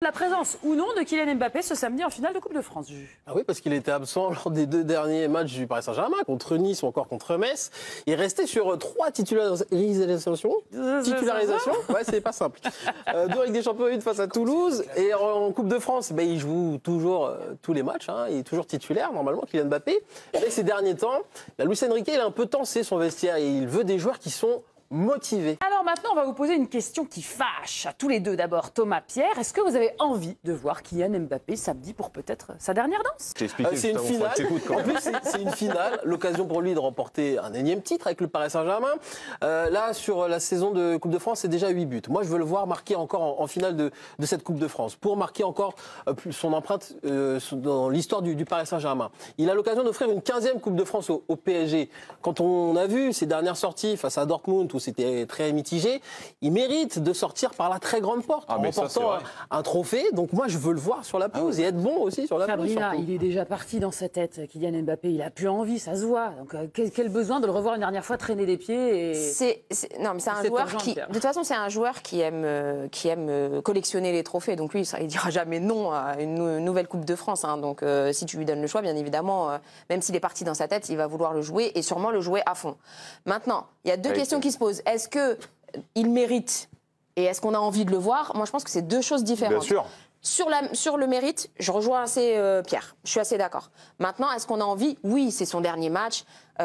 la présence ou non de Kylian Mbappé ce samedi en finale de Coupe de France, Juju. Ah oui, parce qu'il était absent lors des 2 derniers matchs du Paris Saint-Germain, contre Nice ou encore contre Metz. Il restait sur 3 titularisations. Ouais, c'est pas simple. 2 avec des champions face à Toulouse. Et en Coupe de France, il joue toujours tous les matchs. Il est toujours titulaire, normalement, Kylian Mbappé. Mais ces derniers temps, Luis Enrique, il a un peu tensé son vestiaire et il veut des joueurs qui sont motivé. Alors maintenant, on va vous poser une question qui fâche à tous les deux. D'abord, Thomas, Pierre, est-ce que vous avez envie de voir Kylian Mbappé samedi pour peut-être sa dernière danse? C'est une finale. En plus, c'est une finale. L'occasion pour lui de remporter un énième titre avec le Paris Saint-Germain. Là, sur la saison de Coupe de France, c'est déjà 8 buts. Moi, je veux le voir marquer encore en finale de cette Coupe de France pour marquer encore son empreinte dans l'histoire du Paris Saint-Germain. Il a l'occasion d'offrir une 15e Coupe de France au PSG. Quand on a vu ses dernières sorties face à Dortmund, où c'était très mitigé, il mérite de sortir par la très grande porte en remportant un trophée. Donc moi, je veux le voir sur la pelouse et être bon aussi sur la pelouse. Sabrina, il est déjà parti dans sa tête, Kylian Mbappé. Il a plus envie, ça se voit. Donc quel besoin de le revoir une dernière fois traîner des pieds Non, mais c'est un joueur qui, de toute façon, c'est un joueur qui aime collectionner les trophées. Donc lui, il dira jamais non à une nouvelle Coupe de France. Donc si tu lui donnes le choix, bien évidemment, même s'il est parti dans sa tête, il va vouloir le jouer et sûrement le jouer à fond. Maintenant, il y a 2 questions qui se posent. Est-ce qu'il mérite et est-ce qu'on a envie de le voir? Moi, je pense que c'est 2 choses différentes. Bien sûr. Sur le mérite, je rejoins assez Pierre. Je suis assez d'accord. Maintenant, est-ce qu'on a envie? Oui, c'est son dernier match.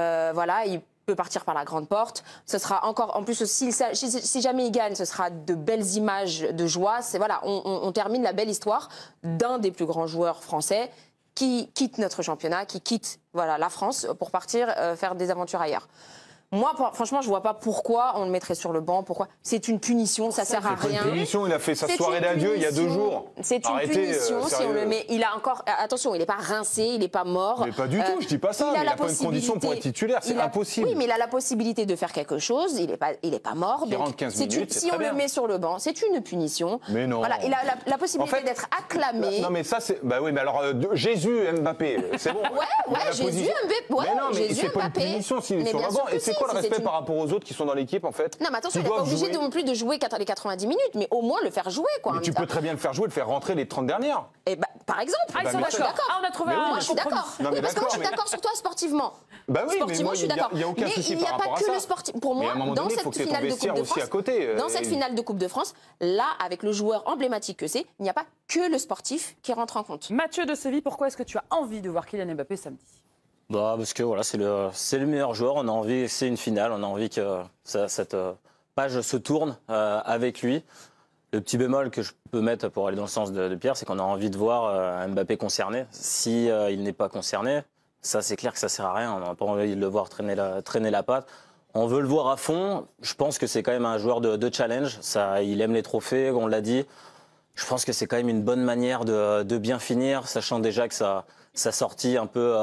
Il peut partir par la grande porte. Ce sera encore, en plus, si jamais il gagne, ce sera de belles images de joie. On termine la belle histoire d'un des plus grands joueurs français qui quitte notre championnat, qui quitte la France pour partir faire des aventures ailleurs. Moi, franchement, je vois pas pourquoi on le mettrait sur le banc. Pourquoi? C'est une punition, ça sert à rien. C'est une punition, il a fait sa soirée d'adieu il y a 2 jours. C'est une punition si on le met. Il a encore. Attention, il n'est pas rincé, il n'est pas mort. Mais pas du tout, je dis pas ça. Il n'a pas une condition pour être titulaire, c'est impossible. Oui, mais il a la possibilité de faire quelque chose. Il n'est pas mort. Il rentre 15 minutes. Si on le met sur le banc, c'est une punition. Mais non. Voilà, il a la possibilité d'être acclamé. Non, mais ça, c'est. Bah oui, mais alors Jésus, Mbappé, c'est bon. Ouais, Jésus, Mbappé. Mais non, mais c'est pas une punition s'il est sur le banc. Et c'est quoi le respect par rapport aux autres qui sont dans l'équipe, en fait? Non, mais attention, il n'est pas obligé non plus de jouer les 90 minutes, mais au moins le faire jouer, quoi. Mais tu peux très bien le faire jouer, le faire rentrer les 30 dernières. Par exemple. Ils sont d'accord. On a trouvé un. Moi, je suis d'accord. Oui, parce que moi, je suis d'accord sur toi sportivement. Bah oui, sportivement, mais je suis d'accord. Il n'y a aucun souci par rapport à ça. Mais il n'y a pas que le sportif. Pour moi, dans cette finale de Coupe de France, dans cette finale de Coupe de France, là, avec le joueur emblématique que c'est, il n'y a pas que le sportif qui rentre en compte. Mathieu de Séville, pourquoi est-ce que tu as envie de voir Kylian Mbappé samedi? Parce que c'est le meilleur joueur, on a envie, c'est une finale, on a envie que cette page se tourne avec lui. Le petit bémol que je peux mettre pour aller dans le sens de Pierre, c'est qu'on a envie de voir Mbappé concerné. Si il n'est pas concerné, ça c'est clair que ça sert à rien, on n'a pas envie de le voir traîner la patte. On veut le voir à fond, je pense que c'est quand même un joueur de challenge, il aime les trophées, on l'a dit. Je pense que c'est quand même une bonne manière de bien finir, sachant déjà que sa sortie un peu...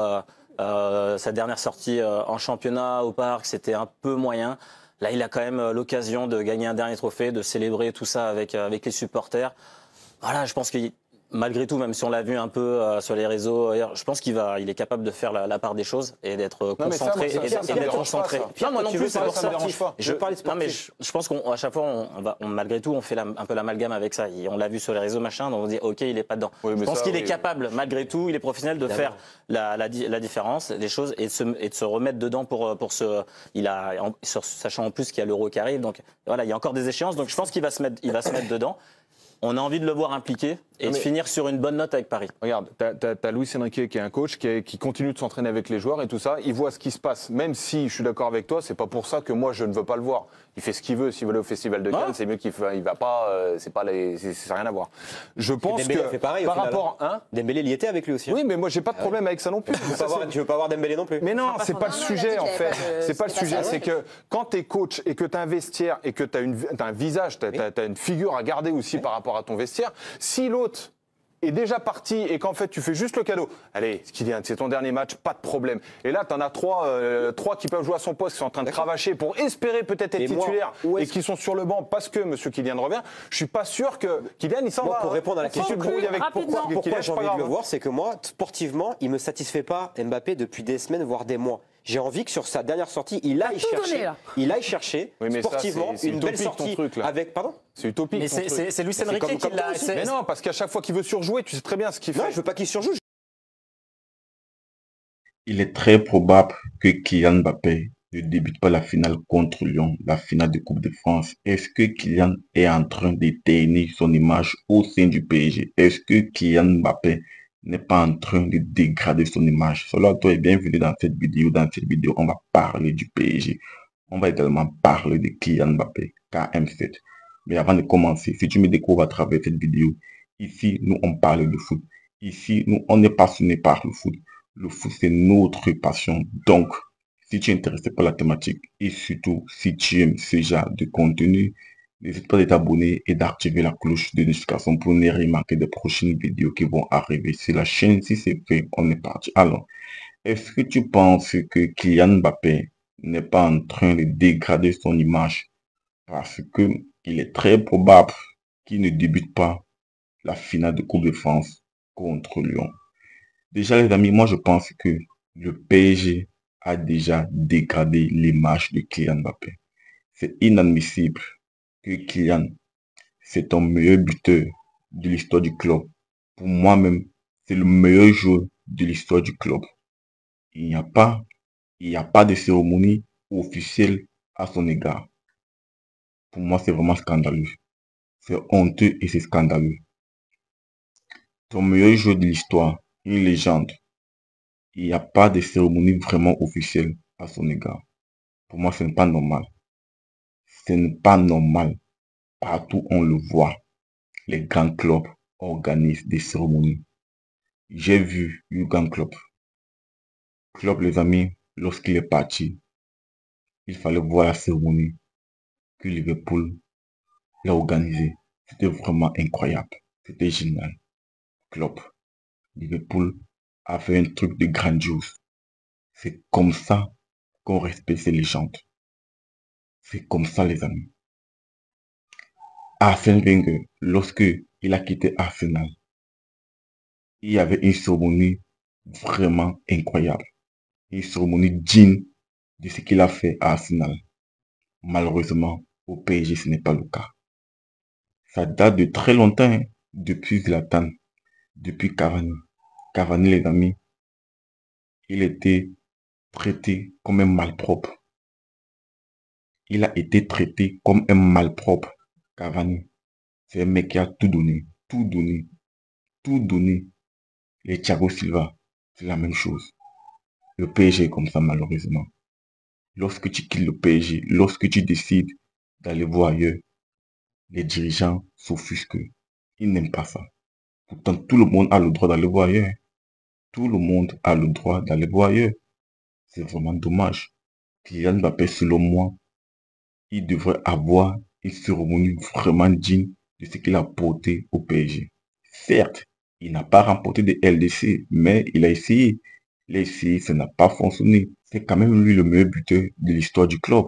sa dernière sortie en championnat au Parc, c'était un peu moyen. Là, il a quand même l'occasion de gagner un dernier trophée, de célébrer tout ça avec les supporters. Voilà, je pense que malgré tout, même si on l'a vu un peu sur les réseaux, je pense qu'il est capable de faire la part des choses et d'être concentré. Non, moi non plus, c'est pour ça. Je pense qu'à chaque fois, malgré tout, on fait un peu l'amalgame avec ça. On l'a vu sur les réseaux, donc on dit OK, il est pas dedans. Je pense qu'il est capable, malgré tout, il est professionnel de faire la différence des choses et de se remettre dedans pour sachant en plus qu'il y a l'Euro qui arrive. Donc voilà, il y a encore des échéances. Donc je pense qu'il va se mettre dedans. On a envie de le voir impliqué et de finir sur une bonne note avec Paris. Regarde, t'as Luis Enrique qui est un coach qui continue de s'entraîner avec les joueurs et tout ça. Il voit ce qui se passe. Même si je suis d'accord avec toi, c'est pas pour ça que moi je ne veux pas le voir. Il fait ce qu'il veut. S'il veut aller au Festival de Cannes, c'est mieux qu'il va pas. C'est rien à voir. Je pense Dembélé que fait pareil, par rapport, Dembélé y était avec lui aussi. Oui, mais moi j'ai pas de problème avec ça non plus. Tu veux pas voir Dembélé non plus. Mais non, c'est pas le sujet en fait. C'est pas le sujet. C'est que quand t'es coach et que t'as un vestiaire et que t'as un visage, t'as une figure à garder aussi par rapport à ton vestiaire. Si l'autre est déjà parti et qu'en fait tu fais juste le cadeau, allez, Kylian, c'est ton dernier match, pas de problème. Et là, tu en as trois qui peuvent jouer à son poste, qui sont en train de cravacher pour espérer peut-être être titulaires et qui sont sur le banc parce que M. Kylian revient. Je suis pas sûr que Kylian, il s'en va. Pour répondre à la question, pourquoi j'ai envie de le voir, c'est que moi, sportivement, il me satisfait pas Mbappé depuis des semaines, voire des mois. J'ai envie que sur sa dernière sortie, il aille tout donné, chercher, là. Oui, mais ça, sportivement c'est une belle utopique, ton sortie truc, là. avec. Pardon. C'est utopique. Mais ton truc. c'est Luis c'est Enrique comme qui l'a. aussi. Mais non, parce qu'à chaque fois qu'il veut surjouer, tu sais très bien ce qu'il Non, fait. je veux pas qu'il surjoue. Il est très probable que Kylian Mbappé ne débute pas la finale contre Lyon, la finale de Coupe de France. Est-ce que Kylian est en train d'éteindre son image au sein du PSG? Est-ce que Kylian Mbappé n'est pas en train de dégrader son image? Cela, toi, est bienvenue dans cette vidéo. Dans cette vidéo, on va parler du PSG. On va également parler de Kylian Mbappé, KM7. Mais avant de commencer, si tu me découvres à travers cette vidéo, ici, nous, on parle de foot. Ici, nous, on est passionné par le foot. Le foot, c'est notre passion. Donc, si tu es intéressé par la thématique et surtout si tu aimes ce genre de contenu, n'hésite pas à t'abonner et d'activer la cloche de notification pour ne rien manquer des prochaines vidéos qui vont arriver sur la chaîne. Si c'est fait, on est parti. Alors, est-ce que tu penses que Kylian Mbappé n'est pas en train de dégrader son image parce que il est très probable qu'il ne débute pas la finale de Coupe de France contre Lyon? Déjà, les amis, moi, je pense que le PSG a déjà dégradé l'image de Kylian Mbappé. C'est inadmissible que Kylian, c'est ton meilleur buteur de l'histoire du club. Pour moi-même, c'est le meilleur joueur de l'histoire du club. Il n'y a pas de cérémonie officielle à son égard. Pour moi, c'est vraiment scandaleux. C'est honteux et c'est scandaleux. Ton meilleur joueur de l'histoire, une légende. Il n'y a pas de cérémonie vraiment officielle à son égard. Pour moi, ce n'est pas normal. Ce n'est pas normal. Partout, on le voit. Les grands clubs organisent des cérémonies. J'ai vu Jürgen Klopp. Klopp, les amis, lorsqu'il est parti, il fallait voir la cérémonie que Liverpool l'a organisée. C'était vraiment incroyable. C'était génial. Klopp, Liverpool a fait un truc de grandiose. C'est comme ça qu'on respecte ces légendes. C'est comme ça, les amis. Arsène Wenger, lorsque il a quitté Arsenal, il y avait une cérémonie vraiment incroyable. Une cérémonie digne de ce qu'il a fait à Arsenal. Malheureusement, au PSG, ce n'est pas le cas. Ça date de très longtemps, depuis Zlatan, depuis Cavani. Cavani, les amis, il était traité comme un malpropre. Il a été traité comme un malpropre. Cavani, c'est un mec qui a tout donné, tout donné, tout donné. Les Thiago Silva, c'est la même chose. Le PSG est comme ça, malheureusement. Lorsque tu quittes le PSG, lorsque tu décides d'aller voir ailleurs, les dirigeants s'offusquent. Ils n'aiment pas ça. Pourtant, tout le monde a le droit d'aller voir ailleurs. Tout le monde a le droit d'aller voir ailleurs. C'est vraiment dommage. Kylian Mbappé, selon moi, il devrait avoir une cérémonie vraiment digne de ce qu'il a apporté au PSG. Certes, il n'a pas remporté de LDC, mais il a essayé. Il a essayé, ça n'a pas fonctionné. C'est quand même lui le meilleur buteur de l'histoire du club.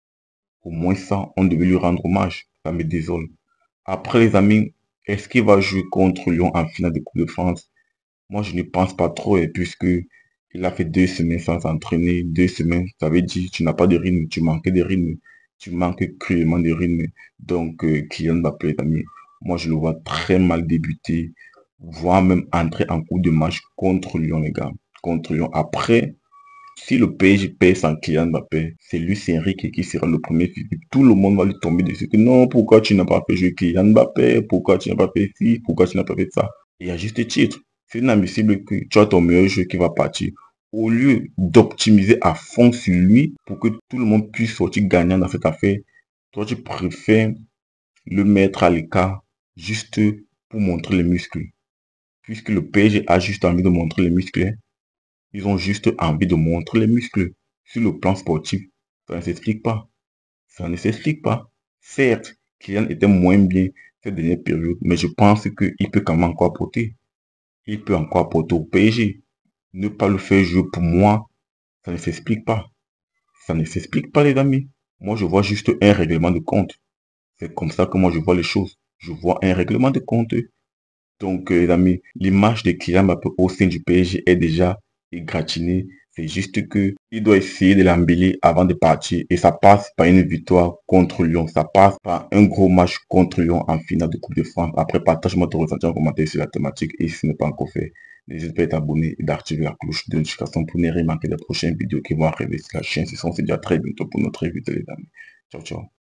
Au moins ça, on devait lui rendre hommage. Ça me désole. Après, les amis, est-ce qu'il va jouer contre Lyon en finale de Coupe de France? Moi, je ne pense pas trop, puisque il a fait 2 semaines sans s'entraîner. 2 semaines, ça veut dire tu n'as pas de rythme, tu manques de rythme. Tu manques cruellement de rythme. Donc, Kylian Mbappé, les amis, moi, je le vois très mal débuter, voire même entrer en coup de match contre Lyon, les gars. Contre Lyon. Après, si le PSG perd sans Kylian Mbappé, c'est Luis Enrique qui sera le premier. Tout le monde va lui tomber dessus. Que non, pourquoi tu n'as pas fait jouer Kylian Mbappé? Pourquoi tu n'as pas fait ci? Pourquoi tu n'as pas fait ça? Et à juste titre, c'est inadmissible que tu as ton meilleur joueur qui va partir. Au lieu d'optimiser à fond sur lui pour que tout le monde puisse sortir gagnant dans cette affaire, toi tu préfères le mettre à l'écart juste pour montrer les muscles. Puisque le PSG a juste envie de montrer les muscles, ils ont juste envie de montrer les muscles. Sur le plan sportif, ça ne s'explique pas. Ça ne s'explique pas. Certes, Kylian était moins bien cette dernière période, mais je pense qu'il peut quand même encore apporter. Il peut encore apporter au PSG. Ne pas le faire jouer pour moi, ça ne s'explique pas. Ça ne s'explique pas, les amis. Moi, je vois juste un règlement de compte. C'est comme ça que moi, je vois les choses. Je vois un règlement de compte. Donc, les amis, l'image de Kylian Mbappé au sein du PSG est déjà égratignée. C'est juste que il doit essayer de l'embellir avant de partir. Et ça passe par une victoire contre Lyon. Ça passe par un gros match contre Lyon en finale de Coupe de France. Après, partage-moi ton ressenti en commentaire sur la thématique. Et si ce n'est pas encore fait, n'hésite pas à t'abonner et d'activer la cloche de notification pour ne rien manquer des prochaines vidéos qui vont arriver sur la chaîne. On se dit à très bientôt pour notre vidéo, les amis. Ciao, ciao.